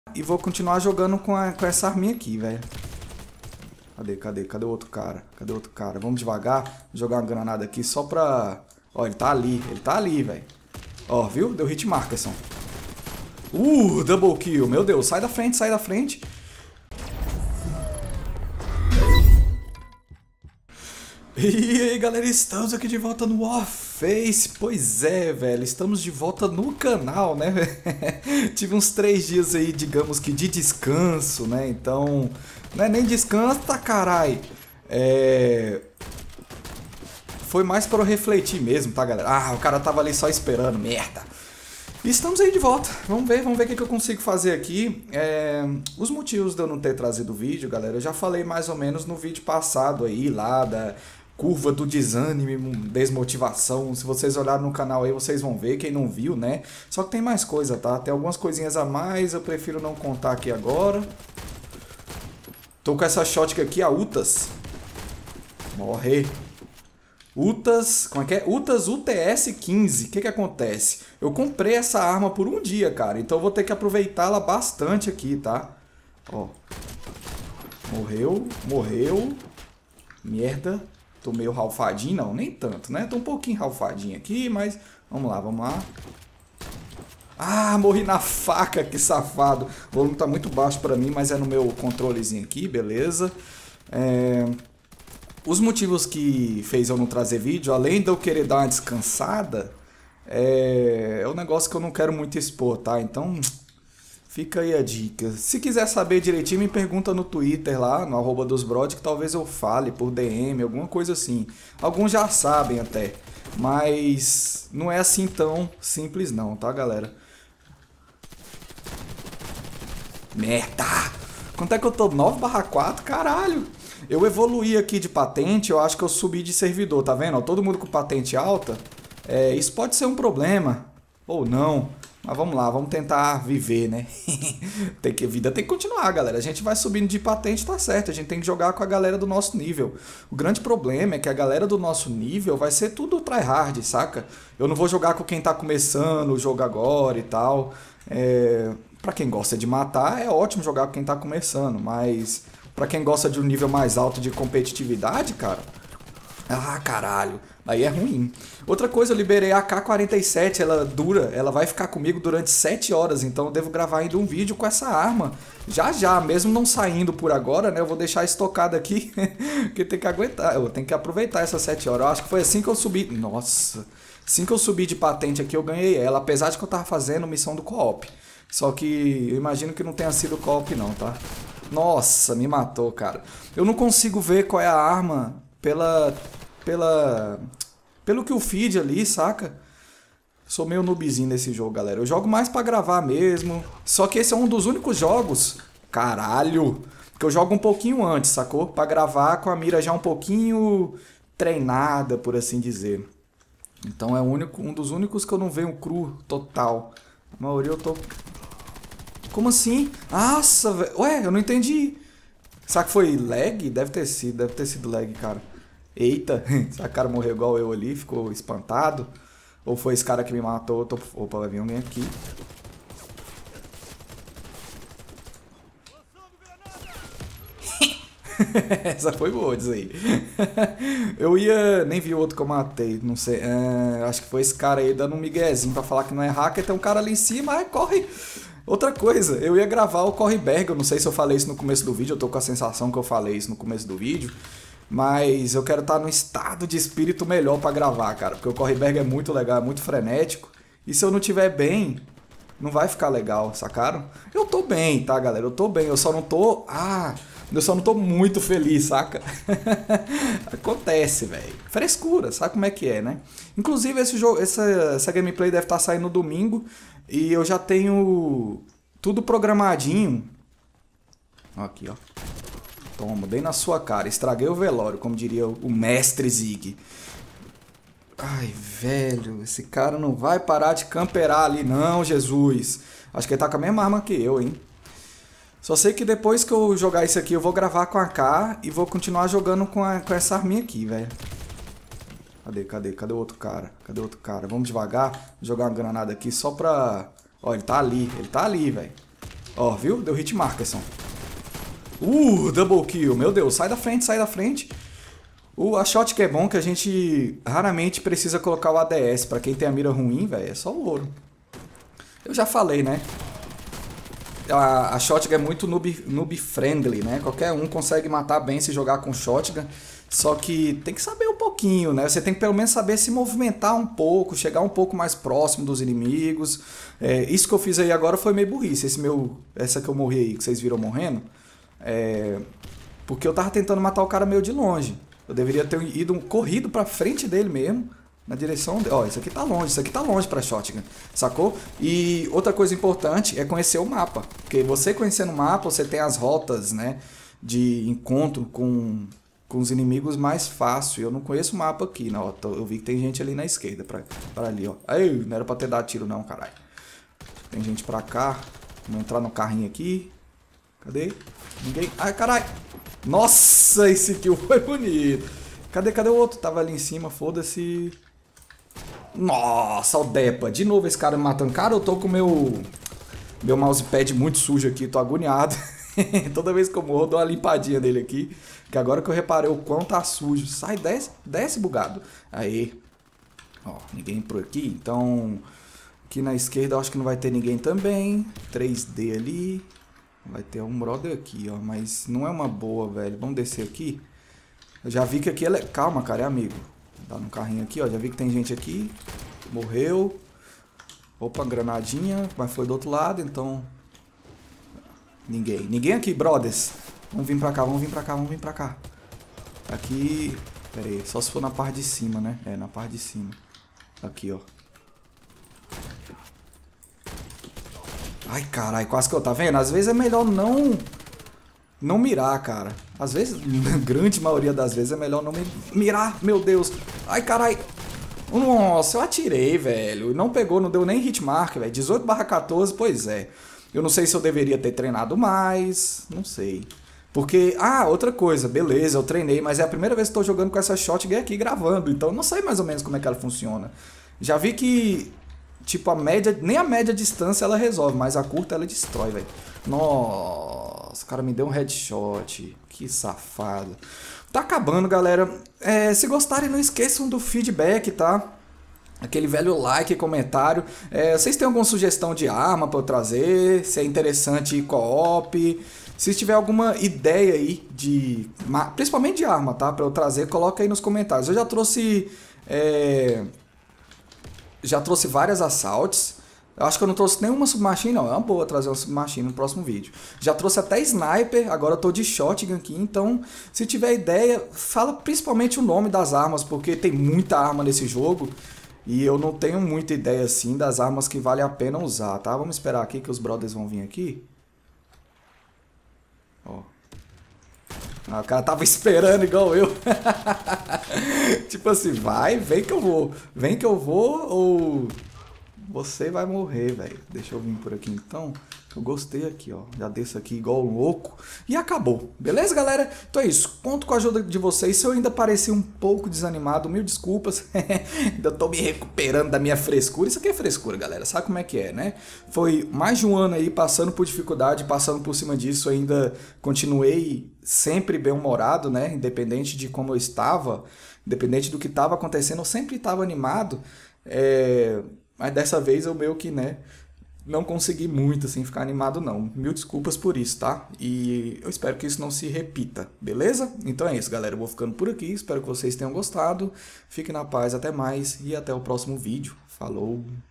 E vou continuar jogando com essa arminha aqui, velho. Cadê o outro cara? Cadê o outro cara? Vamos devagar. Vou jogar uma granada aqui só pra... Ó, ele tá ali, velho. Ó, viu? Deu hit Markerson. Double kill. Meu Deus, sai da frente, sai da frente. E aí, galera, estamos aqui de volta no Warface. Pois é, velho, estamos de volta no canal, né? Tive uns 3 dias aí, digamos que de descanso, né? Então, não é nem descanso, tá, carai. Foi mais para eu refletir mesmo, tá, galera? Ah, o cara tava ali só esperando, merda. E estamos aí de volta. Vamos ver o que eu consigo fazer aqui. Os motivos de eu não ter trazido o vídeo, galera, eu já falei mais ou menos no vídeo passado aí, lá da curva do desânimo, desmotivação. Se vocês olharem no canal aí, vocês vão ver, quem não viu, né? Só que tem mais coisa, tá? Tem algumas coisinhas a mais, eu prefiro não contar aqui agora. Tô com essa shotgun aqui, a UTAS. Morre. UTAS, como é que é? UTAS UTS 15. O que acontece? Eu comprei essa arma por um dia, cara. Então eu vou ter que aproveitá-la bastante aqui, tá? Ó. Morreu. Merda. Tô meio ralfadinho. Não, nem tanto, né? Tô um pouquinho ralfadinho aqui, mas... Vamos lá. Ah, morri na faca, que safado. O volume tá muito baixo pra mim, mas é no meu controlezinho aqui, beleza. Os motivos que fez eu não trazer vídeo, além de eu querer dar uma descansada, é um negócio que eu não quero muito expor, tá? Então, fica aí a dica. Se quiser saber direitinho, me pergunta no Twitter lá, no @dosbrod, que talvez eu fale por DM, alguma coisa assim. Alguns já sabem até, mas não é assim tão simples não, tá, galera? Merda! Quanto é que eu tô? 9/4? Caralho! Eu evoluí aqui de patente, eu acho que eu subi de servidor, tá vendo? Todo mundo com patente alta. Isso pode ser um problema, ou não. Mas vamos lá, vamos tentar viver, né? A vida tem que continuar, galera. A gente vai subindo de patente, tá certo. A gente tem que jogar com a galera do nosso nível. O grande problema é que a galera do nosso nível vai ser tudo tryhard, saca? Eu não vou jogar com quem tá começando o jogo agora e tal. Pra quem gosta de matar, é ótimo jogar com quem tá começando, mas... Pra quem gosta de um nível mais alto de competitividade, cara... Ah, caralho. Aí é ruim. Outra coisa, eu liberei a AK-47, ela dura, ela vai ficar comigo durante 7 horas, então eu devo gravar ainda um vídeo com essa arma. Já, mesmo não saindo por agora, né, eu vou deixar estocado aqui, porque tem que aguentar, eu tenho que aproveitar essas 7 horas. Eu acho que foi assim que eu subi, nossa, assim que eu subi de patente aqui eu ganhei ela, apesar de que eu tava fazendo missão do co-op. Só que eu imagino que não tenha sido co-op não, tá? Nossa, me matou, cara. Eu não consigo ver qual é a arma pelo que o feed ali, saca? Sou meio noobzinho nesse jogo, galera. Eu jogo mais pra gravar mesmo. Só que esse é um dos únicos jogos... Caralho! Que eu jogo um pouquinho antes, sacou? Pra gravar com a mira já um pouquinho treinada, por assim dizer. Então é um dos únicos que eu não venho cru total. A maioria eu tô... Como assim? Nossa, velho. Ué, eu não entendi. Será que foi lag? Deve ter sido lag, cara. Eita, será que o cara morreu igual eu ali? Ficou espantado? Ou foi esse cara que me matou? Opa, vai vir alguém aqui. Essa foi boa, diz aí. Eu ia... Nem vi o outro que eu matei, não sei. Acho que foi esse cara aí dando um miguezinho pra falar que não é hacker. Tem um cara ali em cima, ai, corre... Outra coisa, eu ia gravar o Correberg, eu não sei se eu falei isso no começo do vídeo, eu tô com a sensação que eu falei isso no começo do vídeo, mas eu quero estar num estado de espírito melhor pra gravar, cara, porque o Correberg é muito legal, é muito frenético, e se eu não tiver bem, não vai ficar legal, sacaram? Eu tô bem, tá, galera, eu tô bem, eu só não tô muito feliz, saca? Acontece, velho. Frescura, sabe como é que é, né? Inclusive, esse jogo, essa gameplay deve estar saindo no domingo. E eu já tenho tudo programadinho. Aqui, ó. Toma, bem na sua cara. Estraguei o velório, como diria o mestre Zig. Ai, velho. Esse cara não vai parar de camperar ali, não, Jesus. Acho que ele tá com a mesma arma que eu, hein? Só sei que depois que eu jogar isso aqui, eu vou gravar com a AK e vou continuar jogando com essa arminha aqui, velho. Cadê o outro cara? Vamos devagar, jogar uma granada aqui só pra... Ó, ele tá ali, velho. Ó, viu? Deu hit Markerson. Double kill. Meu Deus, sai da frente, sai da frente. A shot que é bom que a gente raramente precisa colocar o ADS. Pra quem tem a mira ruim, velho, é só ouro. Eu já falei, né? A shotgun é muito noob friendly, né? Qualquer um consegue matar bem se jogar com shotgun. Só que tem que saber um pouquinho, né? Você tem que pelo menos saber se movimentar um pouco, chegar um pouco mais próximo dos inimigos. Isso que eu fiz aí agora foi meio burrice. Essa que eu morri aí, que vocês viram morrendo. Porque eu tava tentando matar o cara meio de longe. Eu deveria ter corrido pra frente dele mesmo. Na direção... Ó, isso aqui tá longe pra shotgun, sacou? E outra coisa importante é conhecer o mapa. Porque você conhecendo o mapa, você tem as rotas, né? De encontro com os inimigos mais fácil. Eu não conheço o mapa aqui, não. Eu vi que tem gente ali na esquerda, pra ali, ó. Aí, não era pra ter dado tiro não, caralho. Tem gente pra cá. Vamos entrar no carrinho aqui. Cadê? Ninguém... Ai, caralho! Nossa, esse kill foi bonito. Cadê o outro? Tava ali em cima, foda-se... Nossa, o Depa. De novo esse cara me matando. Cara, eu tô com meu mousepad muito sujo aqui. Tô agoniado. Toda vez que eu morro, eu dou uma limpadinha nele aqui. Que agora que eu reparei o quão tá sujo. Sai, desce bugado. Aí. Ó, ninguém por aqui. Então, aqui na esquerda eu acho que não vai ter ninguém também. 3D ali. Vai ter um brother aqui, ó. Mas não é uma boa, velho. Vamos descer aqui. Eu já vi que aqui é... Calma, cara, é amigo. Tá no carrinho aqui, ó. Já vi que tem gente aqui. Morreu. Opa, granadinha. Mas foi do outro lado, então... Ninguém aqui, brothers. Vamos vir pra cá, vamos vir pra cá, vamos vir pra cá. Aqui... Pera aí, só se for na parte de cima, né? Na parte de cima. Aqui, ó. Ai, caralho, quase que eu... Tá vendo? Às vezes é melhor não mirar, cara. Às vezes, na grande maioria das vezes, é melhor não mirar. Meu Deus. Ai, caralho. Nossa, eu atirei, velho. Não pegou, não deu nem hitmark, velho. 18/14, pois é. Eu não sei se eu deveria ter treinado mais. Não sei. Porque, outra coisa. Beleza, eu treinei, mas é a primeira vez que estou jogando com essa shotgun aqui gravando. Então, eu não sei mais ou menos como é que ela funciona. Já vi que... Tipo, nem a média distância ela resolve, mas a curta ela destrói, velho. Nossa, o cara me deu um headshot. Que safado. Tá acabando, galera. Se gostarem, não esqueçam do feedback, tá? Aquele velho like e comentário. Vocês têm alguma sugestão de arma pra eu trazer? Se é interessante ir co-op? Se tiver alguma ideia aí principalmente de arma, tá? Pra eu trazer, coloca aí nos comentários. Eu já trouxe... Já trouxe várias assaltos. Eu acho que eu não trouxe nenhuma submachine, não. É uma boa trazer uma submachine no próximo vídeo. Já trouxe até sniper, agora eu tô de shotgun aqui. Então, se tiver ideia, fala principalmente o nome das armas, porque tem muita arma nesse jogo. E eu não tenho muita ideia, assim, das armas que vale a pena usar, tá? Vamos esperar aqui que os brothers vão vir aqui. Ó. O cara tava esperando igual eu. Tipo assim, vem que eu vou. Vem que eu vou ou você vai morrer, velho. Deixa eu vir por aqui então. Eu gostei aqui, ó. Já desço aqui igual um louco. E acabou. Beleza, galera? Então é isso. Conto com a ajuda de vocês. Se eu ainda pareci um pouco desanimado, mil desculpas. Ainda tô me recuperando da minha frescura. Isso aqui é frescura, galera. Sabe como é que é, né? Foi mais de um ano aí passando por dificuldade, passando por cima disso. Ainda continuei sempre bem-humorado, né? Independente de como eu estava, independente do que estava acontecendo, eu sempre estava animado. Mas dessa vez eu meio que, né? Não consegui muito, assim, ficar animado, não. Mil desculpas por isso, tá? E eu espero que isso não se repita, beleza? Então é isso, galera. Eu vou ficando por aqui. Espero que vocês tenham gostado. Fiquem na paz, até mais e até o próximo vídeo. Falou!